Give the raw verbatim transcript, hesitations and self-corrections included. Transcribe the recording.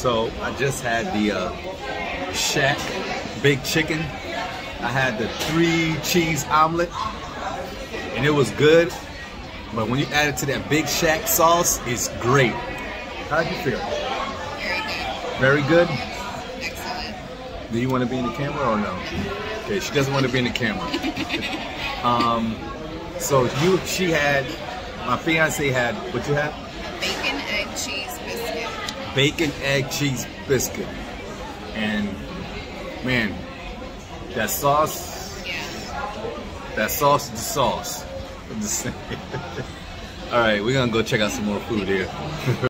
So I just had the uh, Shaq baked chicken. I had the three cheese omelet, and it was good. But when you add it to that Big Shaq sauce, it's great. How'd you feel? Very good. Very good? Excellent. Do you want to be in the camera or no? Okay, she doesn't want to be in the camera. um, so you, she had, my fiance had, what you had? Bacon, egg, cheese, biscuit. Bacon, egg, cheese, biscuit. And man, that sauce, Yeah. that sauce is the sauce. I'm just saying. All right, we're gonna go check out some more food here.